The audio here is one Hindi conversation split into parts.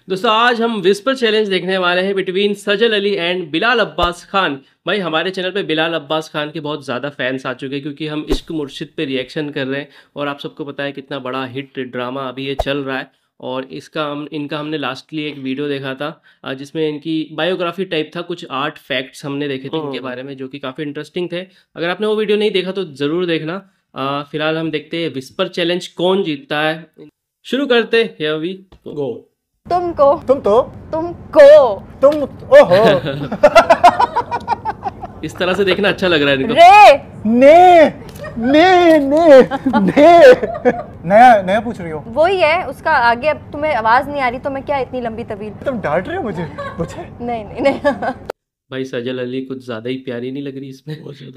दोस्तों आज हम विस्पर चैलेंज देखने वाले हैं बिटवीन सजल अली एंड बिलाल अब्बास खान। भाई हमारे चैनल पे बिलाल अब्बास खान के बहुत ज़्यादा फैंस आ चुके हैं क्योंकि हम इश्क मुर्शिद पे रिएक्शन कर रहे हैं और आप सबको पता है कितना बड़ा हिट ड्रामा अभी ये चल रहा है। और इनका हमने लास्टली एक वीडियो देखा था जिसमें इनकी बायोग्राफी टाइप था, कुछ 8 फैक्ट्स हमने देखे थे इनके बारे में जो कि काफ़ी इंटरेस्टिंग थे। अगर आपने वो वीडियो नहीं देखा तो ज़रूर देखना। फिलहाल हम देखते हैं विस्पर चैलेंज कौन जीतता है। शुरू करते हियर वी गो। तुमको तुमको तुम ओहो इस तरह से देखना अच्छा लग रहा है इनको। रे ने नया पूछ रही हो? वही है उसका आगे। अब तुम्हें आवाज नहीं आ रही तो मैं क्या इतनी लंबी तवील। तुम डांट रहे हो मुझे? नहीं भाई सजल अली कुछ ज्यादा ही प्यारी नहीं लग रही इसमें?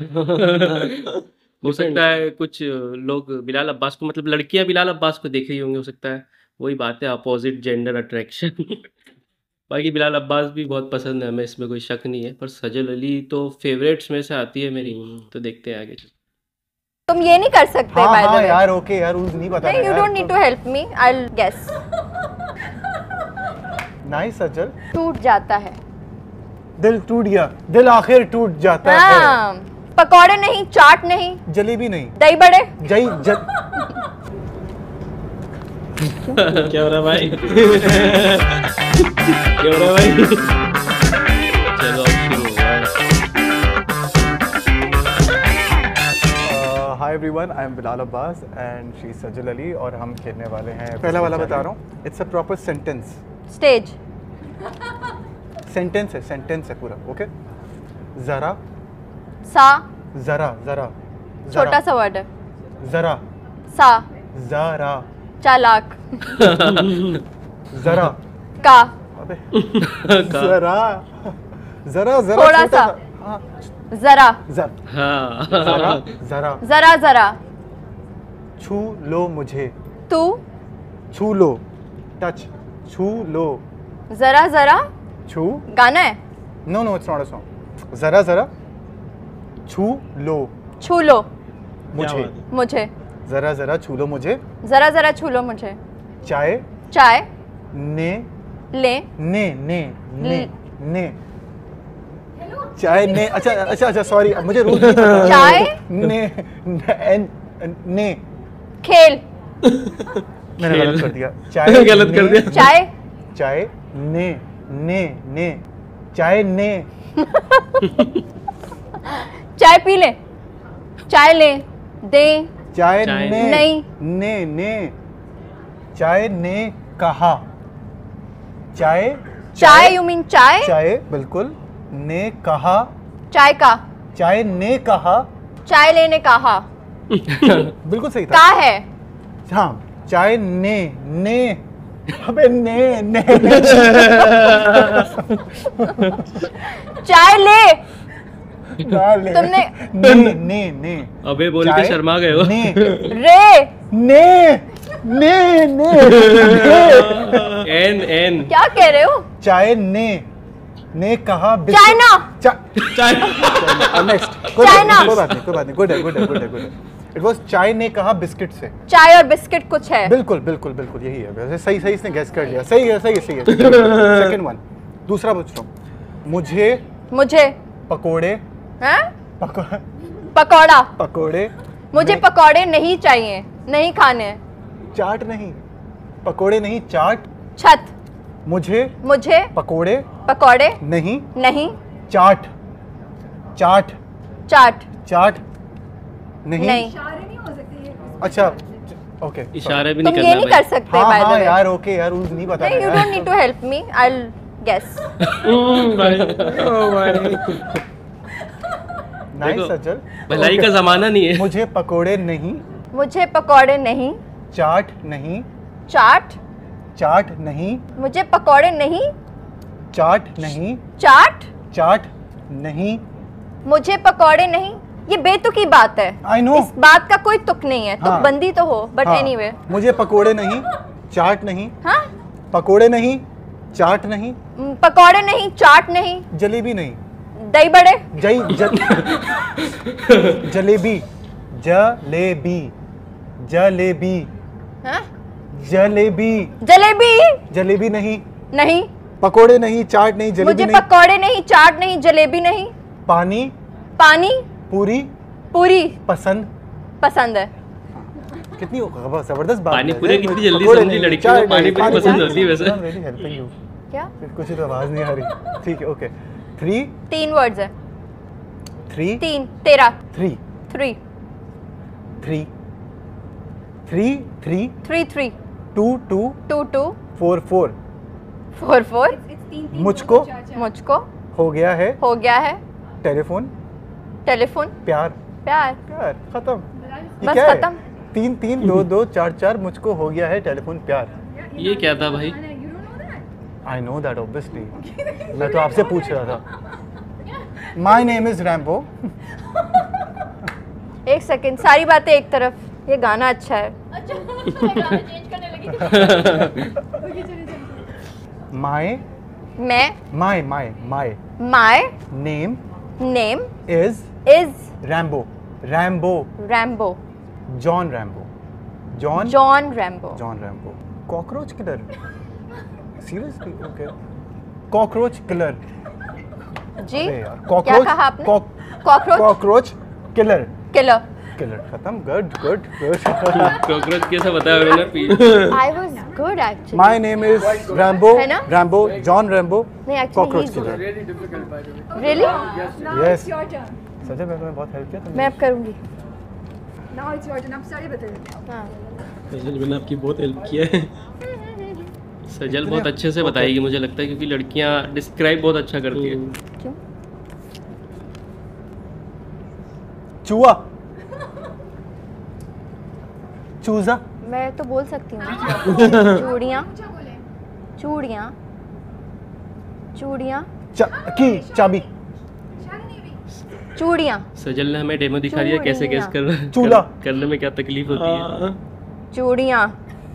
हो सकता है कुछ लोग बिलाल अब्बास को, मतलब लड़कियां बिलाल अब्बास को देख रही होंगी, हो सकता है वही बात है, अपोजिट जेंडर अट्रैक्शन। बाकी बिलाल अब्बास भी बहुत पसंद है हमें, इसमें कोई शक नहीं है, पर सजल अली तो फेवरेट्स में से आती है मेरी। तो देखते हैं आगे। तुम ये नहीं कर सकते। हाँ यार ओके यार, रूल्स नहीं पता। You don't need to help me, I will guess. Nice Sajal. टूट जाता है दिल, टूट गया दिल, आखिर टूट जाता है। पकौड़े नहीं, चाट नहीं, जलेबी नहीं, दही बड़े। क्या हो रहा भाई? क्या हो रहा भाई? चलो अब शुरू हो गया। Hi everyone, I am Bilal Abbas and she Sajal Ali और हम खेलने वाले हैं। पहला वाला बता रहा हूँ, it's a proper sentence. Stage sentence है पूरा। ओके, जरा सा, जरा छोटा सा वर्ड है। जरा सा, जरा चालाक। जरा का, अबे जरा थोड़ा सा। हाँ, जरा जरा छू लो मुझे, तू छू लो, टच, छू लो, जरा छू, गाना है। No it's not a song. जरा छू लो मुझे जरा छू लो मुझे, जरा छू लो मुझे। चाय ले चाय ने। अच्छा सॉरी, मुझे रूल नहीं पता। चाय ने खेल। मैंने गलत कर दिया। चाय गलत कर दिया। चाय ने चाय ने। चाय पी ले, चाय ले दे, चाय नहीं, ने चाय ने कहा, चाय यू मीन चाय बिल्कुल, ने कहा, चाय का, चाय ने कहा, चाय लेने कहा। बिल्कुल सही था। का है। हाँ, चाय ने अबे ने चाय ले। तुमने ने अबे बोल के शर्मा गए हो। एन क्या कह रहे हो? चाय ने कहा, चाइना। Next, China. कोई बात नहीं। गुड है। इट वाज चाय ने कहा बिस्किट से। चाय और बिस्किट कुछ है। बिल्कुल यही है। वैसे सही इसने गैस कर लिया। सही है। Second one. दूसरा पूछ रहा हूँ, मुझे पकोड़े, पकोड़े मुझे पकोड़े नहीं चाहिए, नहीं खाने। चाट नहीं, पकोड़े नहीं, चाट। छत, मुझे पकोड़े नहीं, चाट नहीं। अच्छा ओके, इशारे भी तुम नहीं ये करना नहीं कर सकते। हाँ यार ओके यार, रूल्स नहीं पता। You don't need to help me, I will guess. Nice Sajal. भलाई का जमाना नहीं है। मुझे पकोड़े नहीं, चाट नहीं, मुझे पकोड़े नहीं, चाट नहीं, मुझे पकोड़े नहीं। ये बेतुकी बात है। I know। इस बात का कोई तुक नहीं है। तुक बंदी तो हो, बट एनीवे। मुझे पकोड़े नहीं, चाट नहीं। हाँ, पकोड़े नहीं, चाट नहीं, पकोड़े नहीं, चाट नहीं, जलेबी नहीं, दही बड़े, जलेबी हाँ? जलेबी जलेबी जलेबी नहीं, नहीं। पकोड़े नहीं, चाट नहीं, जलेबी मुझे नहीं। पकोड़े नहीं, चाट नहीं, जलेबी नहीं। पानी। पानी। पूरी। पूरी पसंद। पसंद है। कितनी जबरदस्त बात पानी है। पूरी कितनी जल्दी पकोड़े समझी नहीं, लड़की चाट को, पानी नहीं, पूरी पसंद होती है वैसे। I'm really helping you। क्या? कुछ तो आवाज नहीं आ रही। ठीक है, ओके। 3 3 वर्ड्स है। 3 3 तेरा 3 3 3 3 3 3 3 2 2 2 2 4 4 4 4 मुझको मुझको हो गया है हो गया है टेलीफोन। टेलीफोन। प्यार। प्यार। प्यार खत्म। ये बस क्या है? खत्म। 3 3 2 2 4 4 मुझको हो गया है टेलीफोन प्यार। ये क्या था भाई? I know that obviously. मैं तो आपसे पूछ रहा था। My name is Rambo. एक सेकंड, सारी बातें एक तरफ, ये गाना अच्छा है। माय मैं my my my my name name is is Rambo. Rambo. Rambo. John Rambo. John John Rambo. John Rambo. Cockroach killer. Seriously? Okay. Cockroach killer. जी अरे यार, क्या कॉकरोच कहा आपने? Cock- cockroach cockroach killer. Killer. Killer खत्म। Good good good. कॉकरोच कैसा बताया उन्होंने? I was good actually. My name is Rambo. है ना? Rambo John Rambo. नहीं actually cockroach killer. Really yes Sajal, मैंने तुम्हें बहुत हेल्प किया तुमने। मैं अब करूंगी। हाँ। सजल मैंने आपकी बहुत हेल्प किया है। सजल बहुत अच्छे से बताएगी मुझे लगता है, क्योंकि लड़कियां डिस्क्राइब बहुत अच्छा करती है। क्यों? चूहा। चूजा। मैं तो बोल सकती हूँ। चूड़ियाँ चूड़ियाँ चूड़ियाँ की चाबी। चूड़ियाँ सजल ने हमें डेमो दिखा दिया कैसे गैस चूड़ियाँ। चूल्हा। करने में क्या तकलीफ होती है। चूड़ियाँ।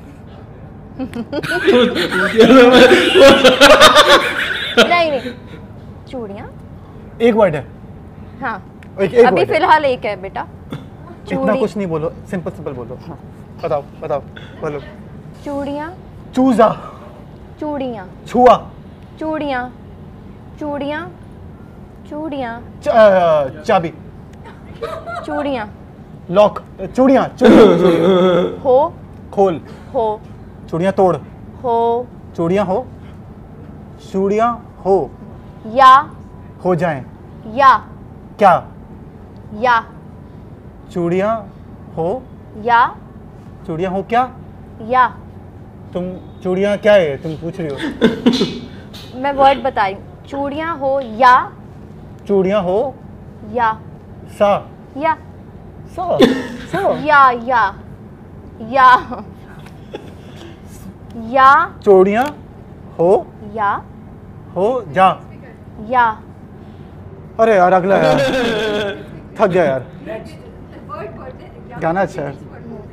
नहीं नहीं, चूड़ियाँ एक वर्ड है। हाँ एक अभी word है। फिलहाल एक है बेटा। इतना कुछ नहीं बोलो, सिंपल सिंपल बोलो। हाँ बताओ बताओ बोलो। चूड़ियाँ चूजा। चूड़ियाँ छुआ। चूड़ियाँ चूड़ियाँ चूड़ियाँ चाबी। चूड़ियाँ लॉक। चूड़ियाँ चूड़ियाँ। हो खोल। हो चूड़ियाँ तोड़। हो चूड़ियाँ हो। चूड़ियाँ हो। या हो जाएं। या क्या? या चूड़ियाँ हो। या चूड़ियाँ हो क्या? या तुम चूड़ियाँ क्या है तुम पूछ रही हो? मैं वर्ड बताई। चूड़ियाँ हो या चूड़ियाँ हो। या सा। या सा। सा। या या या चूड़ियाँ हो। या हो जा। या अरे यार अगला यार थक गया यार। गाना अच्छा है।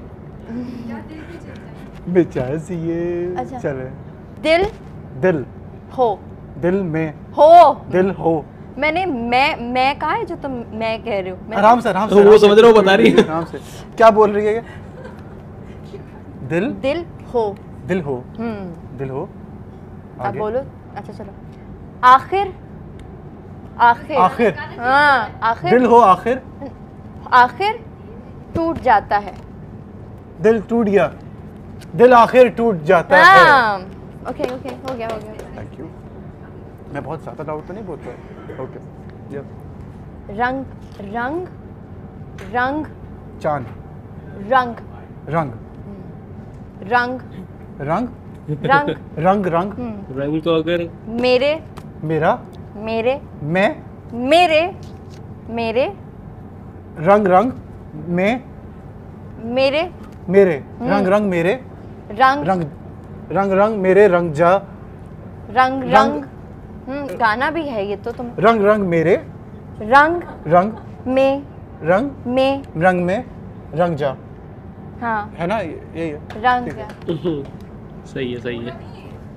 बेचारे सी ये अच्छा। चले। दिल दिल। हो दिल में। हो दिल हो। मैंने मैं कहा है जो तुम मैं कह रही हूँ। आराम से आराम से। वो आराम से। समझ रहा हूँ, बता रही है। आराम से। क्या बोल रही है ये? दिल। दिल हो। दिल हो। दिल हो। अब आगे? बोलो। अच्छा चलो। आखिर आखिर आखिर। हाँ आखिर दिल हो आखिर। आखिर टूट जाता है। दिल टूट गया। दिल आखिर टूट जाता है। हाँ ओके ओके हो गया हो गया। Thank you. मैं बहुत ज़्यादा डाउट तो नहीं बोल रहा। Okay yup. रंग रंग रंग चांद। रंग रंग। रंग रंग। रंग रंग रंग। रंग तो अगर मेरे मेरा। मेरे मैं। मेरे मेरे रंग रंग में। मेरे मेरे। रंग रंग मेरे। रंग रंग रंग रंग मेरे रंग जा। रंग रंग। रंग गाना भी है ये तो तुम। रंग रंग मेरे। रंग रंग में रंग में रंग में रंग जा। हाँ है ना यही है। रंग ठीक है। सही है सही है।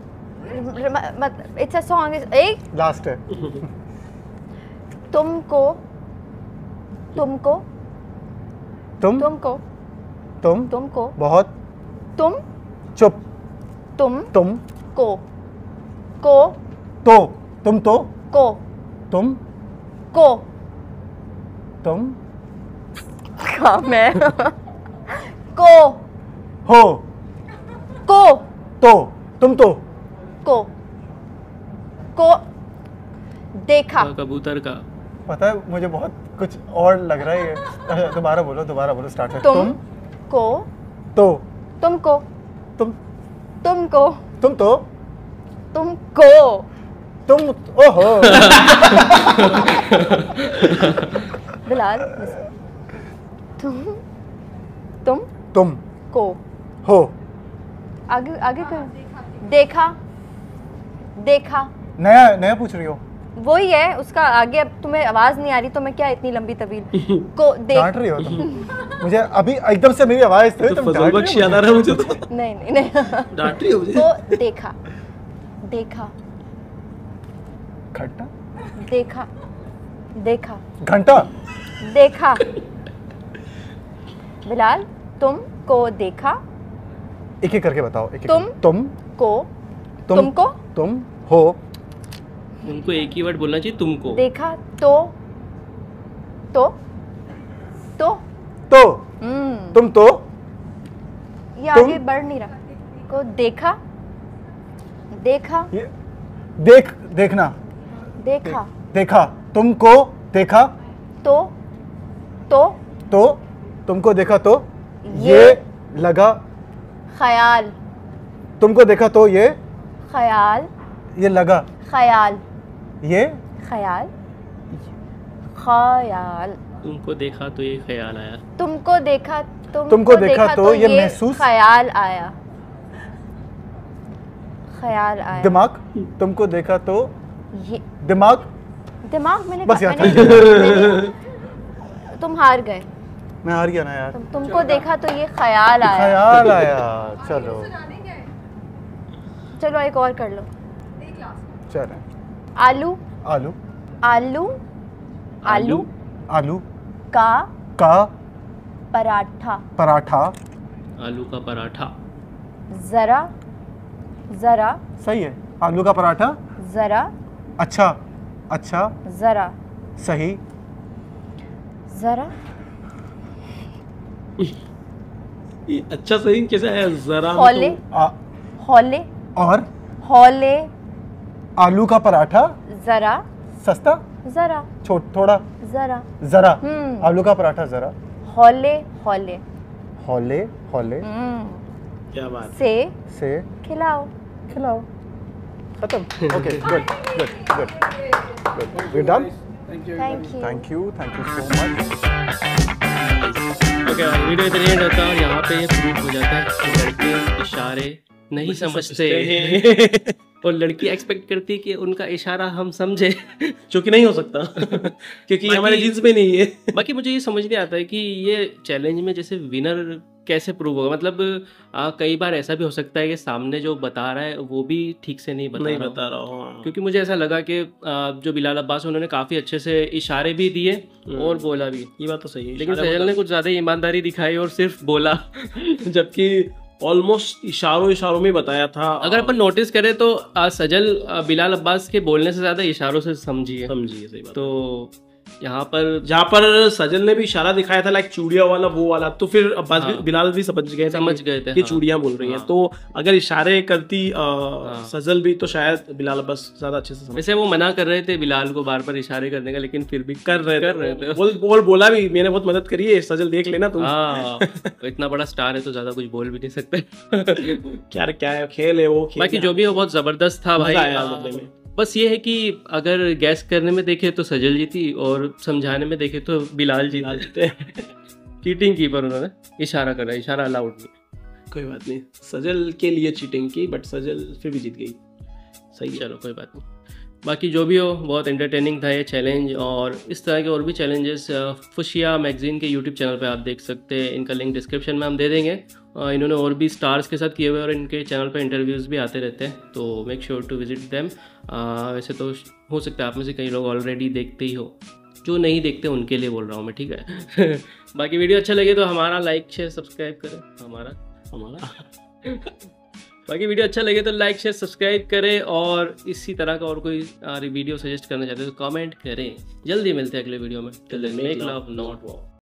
It's a song. एक लास्ट है। तुमको तुमको तुम तुमको तुम तुमको बहुत तुम चुप तुम तुम को को तो तुम तो को तुम को तुम हाँ मैं को हो को तो तुम तो को देखा कबूतर का। पता है मुझे बहुत कुछ और लग रहा है ये। दोबारा बोलो स्टार्ट कर। तुम को तो तुमको तुम तुमको तुम तो तुमको तुम ओहो बिलाल तुम तुम को हो आगे आगे कर देखा देखा नया नया पूछ रही हो। वही है उसका आगे। अब तुम्हें आवाज नहीं आ रही तो मैं क्या इतनी लंबी तबील को डांट रही हो तुम मुझे अभी एकदम से मेरी आवाज थी तुम डांट रही हो याद आ रहा है मुझे तो। नहीं डांट रही हो मुझे। को देखा देखा खट्टा देखा देखा घंटा देखा बिलाल तुम को देखा एक एक करके बताओ। एक तुम को तुमको तुम हो उनको एक ही वर्ड बोलना चाहिए तुमको। देखा तो तो तुम तो ये आगे बढ़ नहीं रहा। को देखा देखा ये देखना देखा देखा तुमको देखा तो तुमको देखा तो ये लगा ख्याल तुमको देखा तो ये लगा ख्याल ये ख्याल तुमको देखा तो ये ख्याल आया। तुमको देखा तुमको देखा तो ये महसूस ख्याल आया दिमाग तुमको देखा तो ये दिमाग मैंने बस यार तुम हार गए। मैं हार गया ना यार। तुमको देखा तो ये ख्याल आया। चलो चलो एक और कर लो। चलो आलू आलू आलू आलू आलू का पराठा आलू का पराठा। जरा सही है। आलू का पराठा जरा अच्छा जरा सही जरा ये अच्छा सही कैसे आया जरा। हौले हौले और हौले आलू का पराठा जरा सस्ता जरा थोड़ा जरा आलू का पराठा जरा हौले हौले हौले क्या बात। से खिलाओ खत्म। Okay good we done. Thank you so much. Okay video इधर एंड होता है और यहाँ पे ये प्रूफ हो जाता है कि लड़के इशारे नहीं समझते और लड़की एक्सपेक्ट करती है कि उनका इशारा हम समझे जो कि नहीं हो सकता क्योंकि हमारे जीन्स में नहीं है। बाकी मुझे ये समझ नहीं आता है कि ये चैलेंज में जैसे विनर कैसे प्रूव होगा। मतलब कई बार ऐसा भी हो सकता है कि सामने जो बता रहा है वो भी ठीक से नहीं बता रहा हो। क्योंकि मुझे ऐसा लगा कि जो बिलाल अब्बास उन्होंने काफ़ी अच्छे से इशारे भी दिए और बोला भी। ये बात तो सही है। लेकिन सजल ने कुछ ज़्यादा ईमानदारी दिखाई और सिर्फ बोला जबकि ऑलमोस्ट इशारों में बताया था। अगर अपन नोटिस करें तो सजल बिलाल अब्बास के बोलने से ज़्यादा इशारों से समझिए सही बात। तो यहाँ पर जहाँ पर सजल ने भी इशारा दिखाया था लाइक चूड़िया वाला वो वाला, तो फिर अब्बास भी बिलाल भी समझ गए थे कि चूड़ियाँ बोल रही हैं। तो अगर इशारे करती सजल भी तो शायद बिलाल अब्बास ज्यादा अच्छे से समझ। वैसे वो मना कर रहे थे बिलाल को बार बार इशारे करने का, लेकिन फिर भी कर रहे थे। बोला भी मैंने बहुत मदद करी है सजल, देख लेना तुम। तो इतना बड़ा स्टार है तो ज्यादा कुछ बोल भी नहीं सकते। क्या है खेल है वो। बाकी जो भी हो बहुत जबरदस्त था भाई। बस ये है कि अगर गैस करने में देखे तो सजल जीती और समझाने में देखे तो बिलाल जीते। चीटिंग की पर उन्होंने इशारा करा, इशारा अलाउड नहीं। कोई बात नहीं, सजल के लिए चीटिंग की बट सजल फिर भी जीत गई। सही, चलो कोई बात नहीं। बाकी जो भी हो बहुत एंटरटेनिंग था ये चैलेंज, और इस तरह के और भी चैलेंजेस फुशिया मैगजीन के यूट्यूब चैनल पे आप देख सकते हैं। इनका लिंक डिस्क्रिप्शन में हम दे देंगे। इन्होंने और भी स्टार्स के साथ किए हुए और इनके चैनल पे इंटरव्यूज़ भी आते रहते हैं, तो make sure to visit them. वैसे तो हो सकता है आप में से कई लोग ऑलरेडी देखते ही हो, जो नहीं देखते उनके लिए बोल रहा हूँ मैं, ठीक है। बाकी वीडियो अच्छा लगे तो हमारा लाइक शेयर सब्सक्राइब करें। हमारा बाकी वीडियो अच्छा लगे तो लाइक शेयर सब्सक्राइब करें, और इसी तरह का और कोई वीडियो सजेस्ट करना चाहते हो तो कमेंट करें। जल्दी मिलते हैं अगले वीडियो में। Till then make love not war.